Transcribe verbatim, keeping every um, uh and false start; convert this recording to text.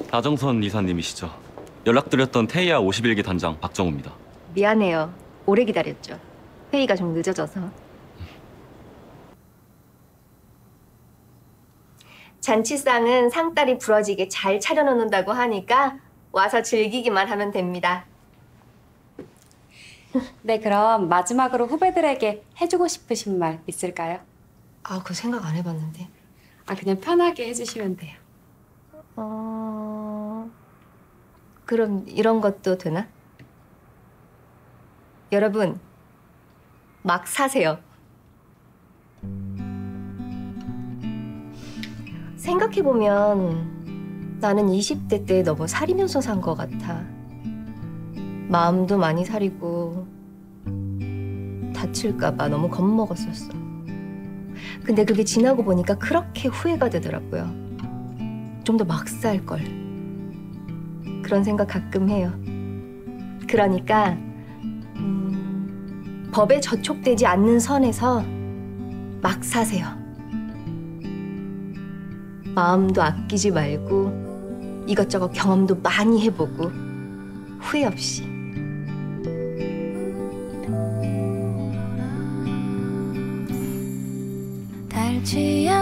나정선 이사님이시죠? 연락드렸던 테이아 오십일 기 단장 박정우입니다. 미안해요. 오래 기다렸죠. 회의가 좀 늦어져서. 잔치상은 상다리 부러지게 잘 차려놓는다고 하니까 와서 즐기기만 하면 됩니다. 네, 그럼 마지막으로 후배들에게 해주고 싶으신 말 있을까요? 아, 그거 생각 안 해봤는데. 아, 그냥 편하게 해주시면 돼요. 어... 그럼 이런 것도 되나? 여러분, 막 사세요. 생각해보면 나는 이십 대 때 너무 사리면서 산 것 같아. 마음도 많이 사리고 다칠까 봐 너무 겁먹었었어. 근데 그게 지나고 보니까 그렇게 후회가 되더라고요. 좀 더 막 살 걸. 그런 생각 가끔 해요. 그러니까 음, 법에 저촉되지 않는 선에서 막 사세요. 마음도 아끼지 말고 이것저것 경험도 많이 해보고 후회 없이. 달취야